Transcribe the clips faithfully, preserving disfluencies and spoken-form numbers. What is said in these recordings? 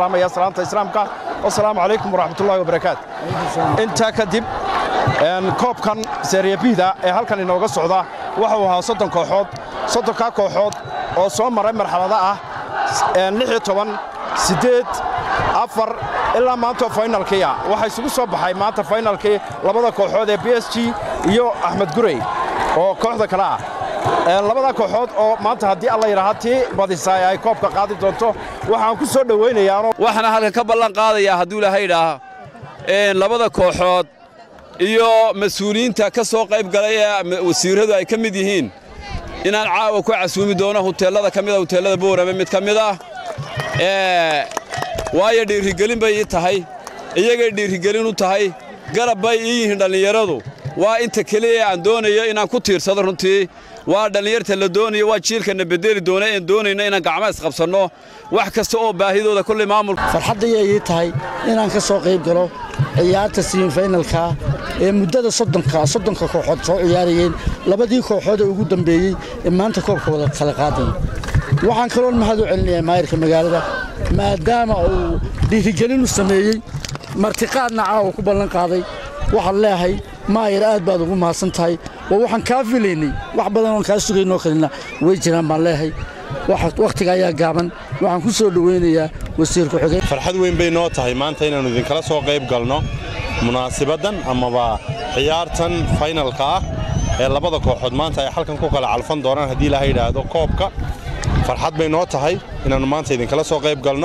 يا سلامة إسلامك والسلام عليكم ورحمة الله وبركاته أنت كدب أن كوب كان سريع بيدا هل كان ينوغ السعودة وحوها صدق كوحود صدق كوحود أو صوم مرة مرحلة ذا أن لحية طبعا سديد أفر إلا ما أنتوا فاينل كيا وحيسوق صباح هاي ما أنت فاينل كي لبضة كوحود بي إس جي يو أحمد قري أو كوحدة كلا labada kooxood oo maanta hadii Allah yiraahdo badisay ay koobka qaadi doonto waxaan ku soo dhaweynayaa waxana halka ka ballan qaadaya haduu Ilaahay yiraahdo ee labada kooxood iyo mas'uuliyiinta ka soo qayb galay wasiiradu ay kamid yihiin inaan caawa ku casuumi doono hoteelada kamid ah hoteelada Boorama mid kamid ah ee waayo dhiirigelin bay tahay iyaga dhiirigelin u tahay garab bay yihiin dhalinyaradu waa inta kaliya aan doonayo inaan ku tiirsado runtii waa dhalinyarta la doonayo waa jiilkana bedeli doona in doonayna inaan gacmo isqabsano wax kasta oo baahidooda kulli maamul farxadda ay tahay inaan ka soo qayb galo ciyaarta semi finalka ee muddada soddonka soddonka kooxood soo ciyaarayeen labadii kooxood ee ugu dambeeyay ee maanta koobka wada kala qaaday waxaan kaloo mahad u celinayaa maayirka magaalada maadaama uu dhiirigelin u sameeyay martiqaadna caawa ku ballan qaaday waxaan leeyahay maayir aad baad ugu mahadsan tahay waxaan ka filaynay wax badan oo ka sugayno kalina way jiraan baan leeyahay waxa waqtiga ayaa gaaban waxaan ku soo dhaweynayaa wasiirka xigay farxad weyn bay noo tahay maanta inaanu idin kala soo qayb galno munaasabadan amaba ciyaartan finalka ah ee labada kooxood maanta ay halkan ku kala calfan doonaan hadii Ilaahay yiraahdo koobka farxad bay noo tahay inaanu maanta idin kala soo qayb galno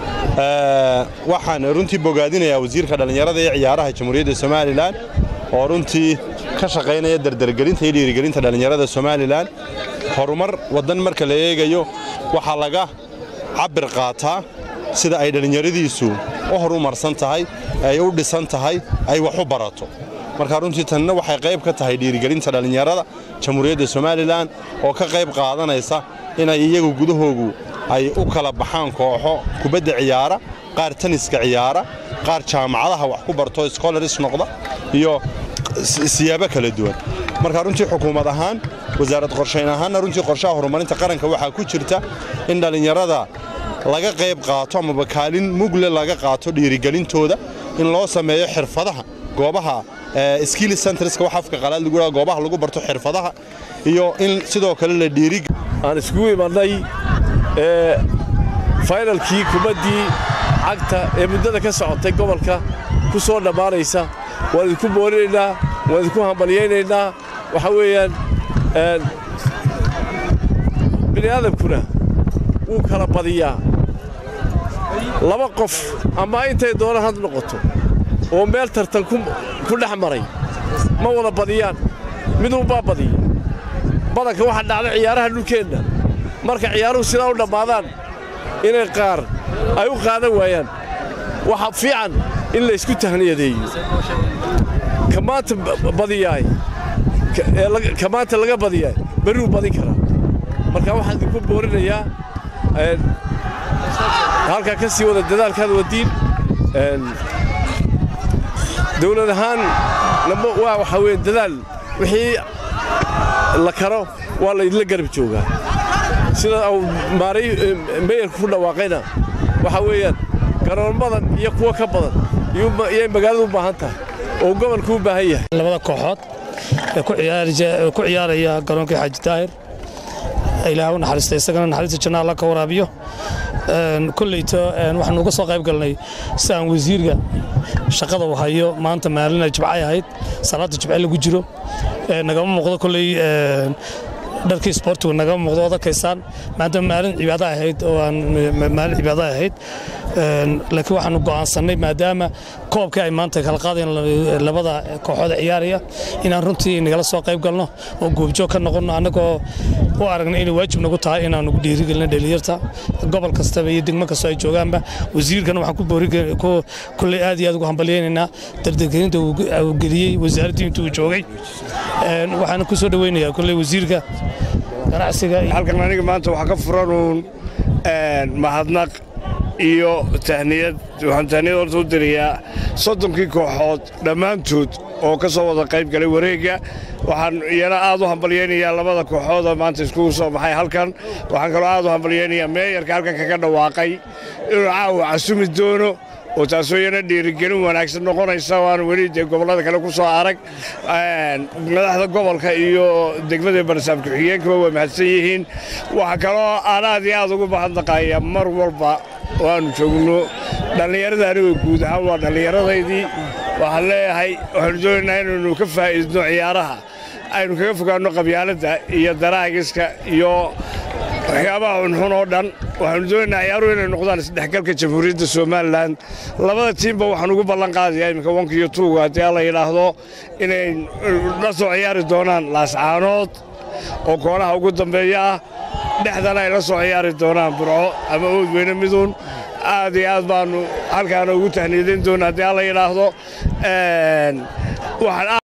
ee waxaan runtii bogaadinayaa wasiirka dhalinyarada ee ciyaaraha Jamhuuriyadda Soomaaliland oo runtii ka shaqeynaya dardargelinta iyo dhiirigelinta dhalinyarada Soomaaliland horumar wadan marka la eegayo waxa laga cabir qaataa sida ay dhalinyaradiisu u horumarsan tahay ay u dhisan tahay ay wax u barato marka runtii tanna waxay qayb ka tahay dhiirigelinta dhalinyarada Jamhuuriyadda Soomaaliland oo ka qayb qaadanaysa inay iyagu gudahoogu ay u kala baxaan kooxo kubadda ciyaara qaar taniska ciyaara qaar jaamacadaha wax ku barto scholars noqda iyo siyaabo kala duwan marka runtii xukuumad ahaan wasaaradda qorsheyn ahaan runtii qorshaha horumarinta qaranka waxa ku jirta in dhalinyarada laga qayb qaato ama bakaalin mugle laga qaato dhiirigelintooda in loo sameeyo xirfadaha goobaha skill centerska waxa afka qalaad lagu yiraahdo goobaha lagu barto xirfadaha iyo in sidoo kale la dhiirig aan isku imaanay ee finalkii kubadii cagta ee muddada ka socotay gobolka ku soo dhamaanaysa waan ku boorinaynaa waan ku hambalyeeynaa waxa weeyaan een bini'aadamkuna uu kala badiyaa laba qof ama intay doona had noqoto oo meel tartan ku ku dhaxmaray ma wada badiyaan mid uu baa badiyo badanka waxa dhacday ciyaaraha dhulkeena marka ciyaaruhu sida u dhamaadaan inay qaar ay u qaadan waayaan waxa fiican in la isku tahniyadeeyo kamaanta badiyay kamaanta laga badiyay bari u badin kara marka waxaan idinku boorinayaa een halka ka sii wada dadaalkaada wadiin een dawlad ahaan lama waa waxa weyn dadaal wixii la karo waa la idla garab joogaa sida uu maaray meeyar ku dhawaaqayna waxa weeyaan garoonmadan iyo kuwa ka badan iyo magaalada u baahan tahay oo gobolku u baahan yahay labada kooxood ee ku ciyaaraya ku ciyaaraya garoonka Xaaji Daahir ilaahay u naxariisto isagana naxariista jannaah la ka waraabiyo een kulleeyto een waxaan uga soo qayb galnay saan wasiirka shaqada uu hayo maanta maalin jibcay ahayd salaada jibcay lagu jiro ee naga muuqdo kulleey een dharkii sportigu naga muuqdo wada kaysaan maadaama maalin cibaado ahayd oo aan maalin cibaado ahayd een laakiin waxaan go'aansanay maadaama koobka ay maanta kala qaadeen labada kooxood ciyaaraya inaan runtii nagala soo qayb galno oo goobjoog ka noqono anagoo u aragnay in waajib nagu tahay inaan ugu dhiirigelino dhalinyarta gobol kasta iyo degmo kasta ay joogaanba wasiirkana waxaan ku boorigelin ku kulli aad iyo aad ugu hambalyeynaa dardargelinta uu geliyay wasaaradda intuu joogay een waxaan ku soo dhaweynayaa kulli wasiirka ganacsiga halkan aniga maanta waxa ka furan een mahadnaq iyo tahniyad waxaan tahniyad horta u dirayaa soddonkii kooxood dhammaantood oo ka soo wada qayb galay wareegga waxaan iyana aad u hambalyaynayaa labada kooxood oo maanta iskugu soo baxay halkan waxaan kaloo aad u hambalyaynayaa meeyarka halkan kaga dhawaaqay inuu caawa casumi doono oo taasoo iyana dhiirigelin wanaagsan noqonaysa waan weli dee gobollada kale ku soo arag madaxda gobolka iyo degmada barsaab ku-xigeenkaba waa mahadsan yihiin waxa kaloo aan aad iyo aad ugu mahadnaqayaa mar walba oo aanu joogno dhallinyarada aniga guud ahaan waa dhallinyaradaydii waxaan leeyahay waxaanu doonaynaa inaynu ka faa'iidno ciyaaraha aynu kaga fogaanno qabyaaladda iyo daraagiska iyo waxyaabaha xunxun oo dhan waxaanu doonaynaa ciyaaruhu inay noqdaan isdhexgalka jamhuuriyadda somalilan labada tiimba waxaan ugu ballan qaadayaa iminka wanka iyo tuuga haddii alla yidhaahdo inay la soo ciyaari doonaan laascaanood oo koonaha ugu dambeeya ah dhexdana ay la soo ciyaari doonaan burco ama ood weyne miduun aad iyo aad baannu halkaana ugu tahniidayn doonaa haddii alla yidhaahdo